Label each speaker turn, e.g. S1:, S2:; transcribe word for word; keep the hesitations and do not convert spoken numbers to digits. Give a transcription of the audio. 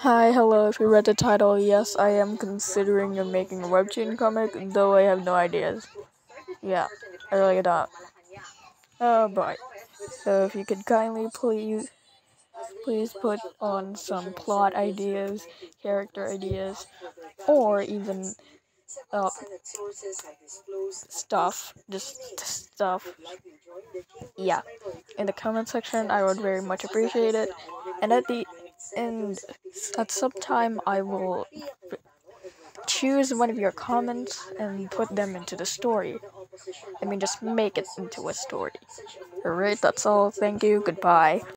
S1: Hi, hello. If you read the title, yes, I am considering of making a webtoon comic, though I have no ideas. Yeah, I really don't. Oh boy. So if you could kindly please, please put on some plot ideas, character ideas, or even uh, stuff, just stuff. Yeah, in the comment section, I would very much appreciate it. And at the and at some time, I will choose one of your comments and put them into the story. I mean, just make it into a story. Alright, that's all. Thank you. Goodbye.